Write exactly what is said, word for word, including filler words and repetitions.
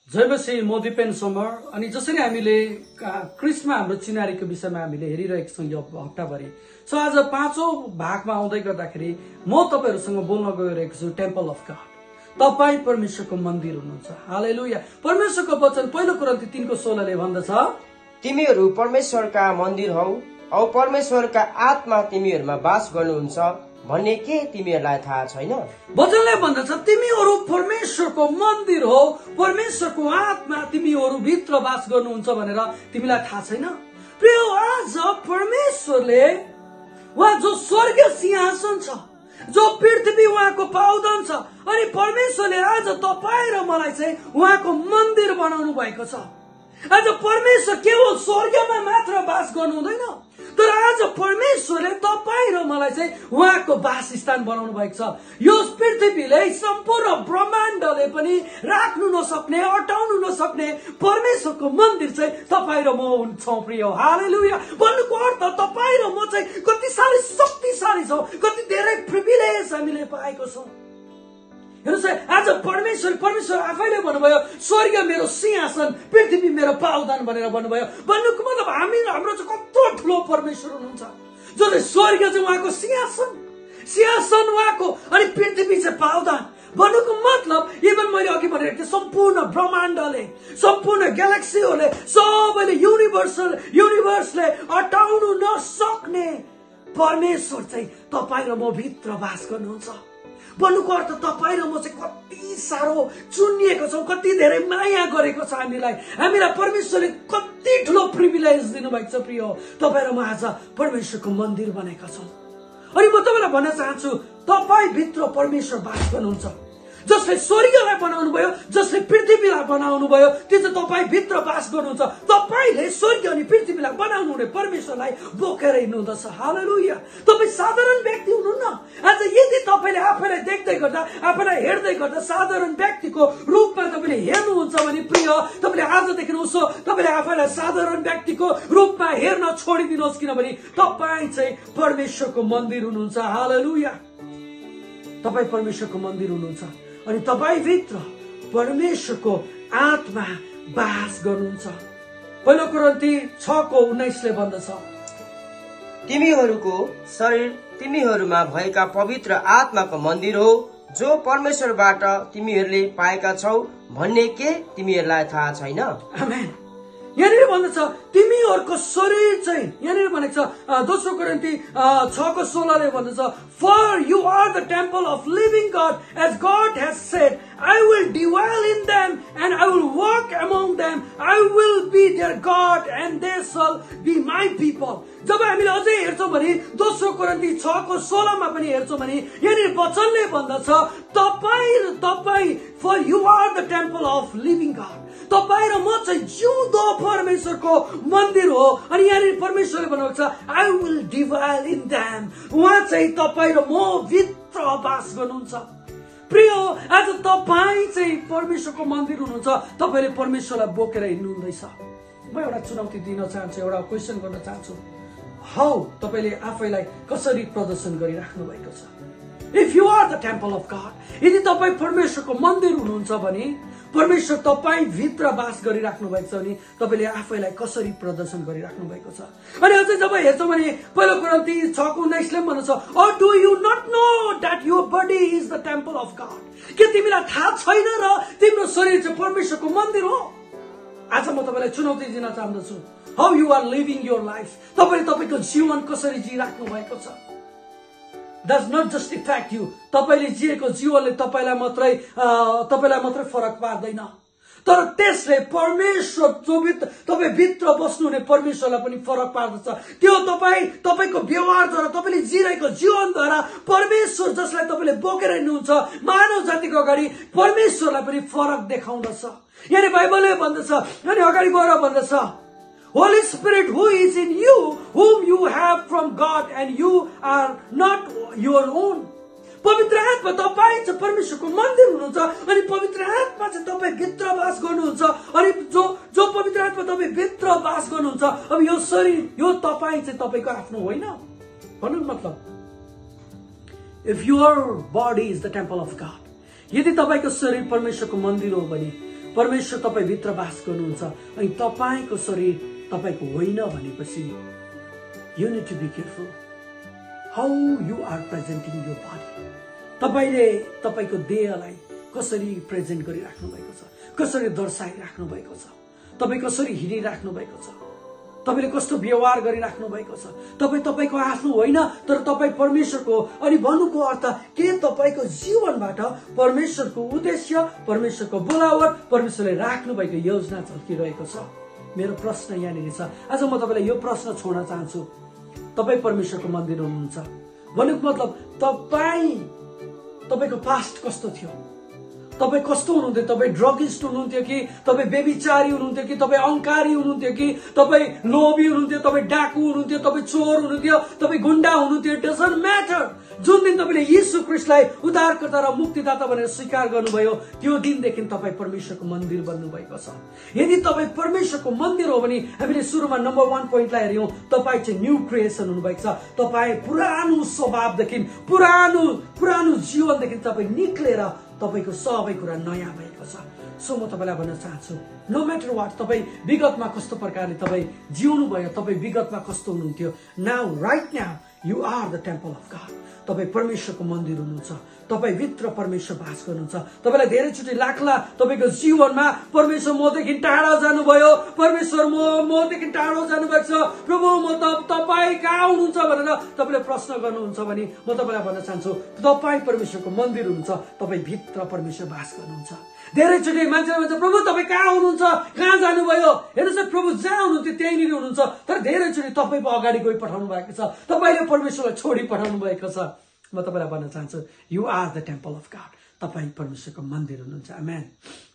जय मसीह म दिपेन समर अनि जसरी हामीले क्रिस्टमा हाम्रो चिनारीको विषयमा हामीले हेरिरहेको छौं यो हप्ताभरि। सो आज पाँचौं भागमा आउँदै गर्दाखेरि म तपाईहरुसँग बोल्न गइरहेको छु टेम्पल अफ गॉड। तपाई परमेश्वरको मन्दिर हुनुहुन्छ। हालेलुया। परमेश्वरको वचन पहिलो कोरिन्थी तीन को सोह्र ले भन्दछ, तिमीहरू परमेश्वरका मन्दिर हौ औ परमेश्वरका आत्मा तिमीहरूमा वास गर्नुहुन्छ भन्ने के तिमीहरूलाई थाहा छैन? वचनले भन्दछ तिमीहरू परमेश्वरको मन्दिर हो, परमेश्वरको आत्मा तिमीहरू भित्र वास गर्नुहुन्छ भनेर तिमीलाई थाहा छैन? प्रिय, आज परमेश्वरले उहाँ जो स्वर्ग सिंहासन छ, जो पृथ्वी उहाँको पाउदन छ, अनि परमेश्वरले आज तपाईँ र मलाई चाहिँ उहाँको मन्दिर बनाउनु भएको छ। आज परमेश्वर केवल स्वर्गमा मात्र वास गर्नु हुँदैन, तर आज परमेश्वरले तपाईँ र मलाई चाहिँ उहाँको वासस्थान बनाउनु भएको छ। यो पृथ्वीले सम्पूर्ण ब्रह्माण्डले पनि राख्नु नसक्ने, अटाउनु नसक्ने परमेश्वरको मन्दिर चाहिँ तपाईँ र म छौं। प्रिय, हालेलुया। भन्नुको अर्थ तपाईँ र म चाहिँ कति साह्रै शक्तिशाली छौं, कति धेरै प्रिभिलेज हामीले पाएको छौं। हेर्नुस्, आज परमेश्वर परमेश्वर आफैले भन्नुभयो स्वर्ग मेरो सिंहासन, पृथ्वी मेरो पाउदान भनेर भन्नुभयो। भन्नुको मतलब हामी हाम्रो चाहिँ कत्रो ठुलो परमेश्वर हुनुहुन्छ, जसले स्वर्ग चाहिँ उहाँको सिंहासन, सिंहासन उहाँको, अनि पृथ्वी चाहिँ पाउदान। भन्नुको मतलब इभन मैले अघि भनेको थिएँ सम्पूर्ण ब्रह्माण्डले, सम्पूर्ण ग्यालेक्सीहरूले, सबैले युनिभर्सल युनिभर्सले अटाउनु नसक्ने परमेश्वर चाहिँ तपाईँ र म भित्र वास गर्नुहुन्छ। भन्नुको अर्थ तपाईँ र म चाहिँ कति साह्रो चुनिएको छौं, कति धेरै माया गरेको छ हामीलाई, हामीलाई परमेश्वरले कति ठुलो प्रिभिलेज दिनुभएको छ। प्रिय, तपाईँ र म आज परमेश्वरको मन्दिर बनेका छौं। अनि म तपाईँलाई भन्न चाहन्छु, तपाईँ भित्र परमेश्वर वास गर्नुहुन्छ। जसले स्वर्गलाई बनाउनु भयो, जसले पृथ्वीलाई बनाउनु भयो, त्यो चाहिँ तपाईँ भित्र वास गर्नुहुन्छ। तपाईले स्वर्ग अनि पृथ्वीलाई बनाउनु हुने परमेश्वरलाई बोकेर हिँड्नुहुँदछ। हालेलुया। तपाईँ साधारण व्यक्ति हुनुहुन्न। आज यदि तपाईँले आफैलाई देख्दै गर्दा, आफैलाई हेर्दै गर्दा साधारण व्यक्तिको रूपमा तपाईँले हेर्नुहुन्छ भने प्रिय, तपाईँले आजदेखि उसो तपाईँले आफैलाई साधारण व्यक्तिको रूपमा हेर्न छोडिदिनुहोस्, किनभने तपाईँ चाहिँ परमेश्वरको मन्दिर हुनुहुन्छ। हालेलुया। तपाईँ परमेश्वरको मन्दिर हुनुहुन्छ अनि तपाईँ भित्र परमेश्वरको आत्मा वास गर्नुहुन्छ। पहिलो कोरिन्थी छ को उन्नाइस ले भन्दछ, तिमीहरूको शरीर तिमीहरूमा भएका पवित्र आत्माको मन्दिर हो, जो परमेश्वरबाट तिमीहरूले पाएका छौ भन्ने के तिमीहरूलाई थाहा छैन? आमेन। यहाँनिर भन्दछ तिमीहरूको शरीर चाहिँ, यहाँनिर भनेको छ दोस्रो कोरिन्थी छ को सोह्र ले भन्दछ, For you are the temple of living God, as God has said, I will dwell in them and I will walk among them. I will be their God and they shall be my people. जब हामीले अझै हेर्छौं भने दोस्रो कोरिन्थी छ को सोह्र मा पनि हेर्छौं भने यहाँनिर वचनले भन्दछ तपाईँ तपाईँ for you are the temple of living God. तपाईँ र म चाहिँ जिउँदो परमेश्वरको मन्दिर हो। अनि यहाँनिर परमेश्वरले भन्नुहुन्छ I will dwell in them. उहाँ चाहिँ तपाईँ र म भित्र वास गर्नुहुन्छ। प्रिय, आज तपाईँ चाहिँ परमेश्वरको मन्दिर हुनुहुन्छ। तपाईले परमेश्वरलाई बोकेर हिँड्नु हुँदैछ। म एउटा चुनौती दिन चाहन्छु, एउटा क्वेशन गर्न चाहन्छु। हाउ तपाईले आफैलाई कसरी प्रदर्शन गरिराख्नु भएको छ? If you are the temple of God, यदि तपाईँ परमेश्वरको मन्दिर हुनुहुन्छ भने परमेश्वर तपाईँ भित्र वास गरिराख्नु भएको छ भने तपाईले आफैलाई कसरी प्रदर्शन गरिराख्नु भएको छ? अनि अझै जब हेर्छौं भने पहिलो कोरिन्थी छ को उन्नाइस ले भन्छ, Or do you not know that your body is the temple of God? के तिमीलाई थाहा छैन र तिम्रो शरीर चाहिँ परमेश्वरको मन्दिर हो? आज म तपाईलाई चुनौती दिन चाहन्छु, how you are living your life. तपाईले तपाईको जीवन कसरी जिराख्नु भएको छ? Does not just affect you. तपाईले जिएको जीवनले तपाईलाई मात्रै तपाईलाई मात्रै फरक पार्दैन, तर त्यसले परमेश्वर जो भित्र तपाई भित्र बस्नुहुने परमेश्वरलाई पनि फरक पार्दछ। त्यो तपाई तपाईको व्यवहारद्वारा, तपाईले जिरहेको जीवनद्वारा परमेश्वर जसलाई तपाईले बोकेर हिँड्नुहुन्छ मानव जातिको अगाडि परमेश्वरलाई पनि फरक देखाउँदछ। यहाँ बाइबलले भन्दछ, अनि अगाडि गएर भन्दछ, Holy Spirit who is in you, whom you have from God and you are not your own. पवित्र आत्मा तपाईँ चाहिँ परमेश्वरको मन्दिर हुनुहुन्छ अनि पवित्र आत्मा चाहिँ तपाईँ भित्र वास गर्नुहुन्छ। अनि जो जो पवित्र आत्मा तपाईँ भित्र वास गर्नुहुन्छ, अब यो शरीर यो तपाईँ चाहिँ तपाईको आफ्नो होइन। भन्नु मतलब, if your body is the temple of God, यदि तपाईको शरीर परमेश्वरको मन्दिर हो भने परमेश्वर तपाईँ भित्र बास गर्नुहुन्छ अनि तपाईँको शरीर तपाईँको होइन भनेपछि you need to be careful how you are presenting your body. तपाईँले तपाईँको देहलाई कसरी प्रेजेन्ट गरिराख्नु भएको छ, कसरी दर्शाइराख्नु भएको छ, तपाईँ कसरी हिँडिराख्नु भएको छ, तपाईँले कस्तो व्यवहार गरिराख्नु भएको छ। तपाईँ तपाईँको आफ्नो होइन तर तपाईँ परमेश्वरको। अनि भन्नुको अर्थ के तपाईँको जीवनबाट परमेश्वरको उद्देश्य, परमेश्वरको बोलावट, परमेश्वरले राख्नु भएको योजना झल्किरहेको छ। मेरो प्रश्न यहाँनिर छ, आज म तपाईँलाई यो प्रश्न छोड्न चाहन्छु, तपाईँ परमेश्वरको मन्दिर हुनुहुन्छ भन्नुको मतलब तपाईँ तपाईँको पास्ट कस्तो थियो, तपाईँ कस्तो हुनुहुन्थ्यो, तपाईँ ड्रगिस्ट हुनुहुन्थ्यो कि तपाईँ बेबिचारी हुनुहुन्थ्यो कि तपाईँ अहंकारी हुनुहुन्थ्यो कि तपाईँ लोभी हुनुहुन्थ्यो, तपाईँ डाकु हुनुहुन्थ्यो, तपाईँ चोर हुनुहुन्थ्यो, तपाईँ गुण्डा हुनुहुन्थ्यो, डजन्ट म्याटर। जुन दिन तपाईँले यीशु ख्रीष्टलाई उद्धारकर्ता र मुक्तिदाता भनेर स्वीकार गर्नुभयो त्यो दिनदेखि तपाईँ परमेश्वरको मन्दिर बन्नु भएको छ। यदि तपाईँ परमेश्वरको मन्दिर हो भने हामीले सुरुमा नम्बर वान पोइन्टलाई हेर्यौं, तपाईँ चाहिँ न्यू क्रिएसन हुनुभएको छ। तपाईँ पुरानो स्वभावदेखि, पुरानो पुरानो जीवनदेखि तपाईँ निक्लेर तपाईको सबै कुरा नयाँ भएको छ। सो म तपाईलाई भन्न चाहन्छु, नो म्याटर वाट, तपाईँ विगतमा कस्तो प्रकारले तपाईँ जिउनु भयो, तपाईँ विगतमा कस्तो हुनुहुन्थ्यो, now right now you are the temple of God. तपाईँ परमेश्वरको मन्दिर हुनुहुन्छ, तपाईँ भित्र परमेश्वर बास गर्नुहुन्छ। तपाईँलाई धेरैचोटि लाग्ला तपाईँको जीवनमा परमेश्वर मदेखि टाढा जानुभयो, परमेश्वर म मदेखि टाढो जानुभएको छ, प्रभु म त तपाईँ कहाँ हुनुहुन्छ भनेर तपाईँले प्रश्न गर्नुहुन्छ भने म तपाईँलाई भन्न चाहन्छु, तपाईँ परमेश्वरको मन्दिर हुनुहुन्छ, तपाईँ भित्र परमेश्वर बास गर्नुहुन्छ। धेरैचोटि मान्छेले भन्छ प्रभु तपाईँ कहाँ हुनुहुन्छ, कहाँ जानुभयो, हेर्नुहोस् प्रभु जहाँ हुनुहुन्थ्यो त्यहीँनिर हुनुहुन्छ, तर धेरैचोटि तपाईँ पो अगाडि गइ पठाउनु भएको छ, तपाईँले परमेश्वरलाई छोडी पठाउनु भएको छ। म तपाईलाई भन्न चाहन्छु, you are the temple of God, तपाईँ परमेश्वरको मन्दिर हुनुहुन्छ। आमेन।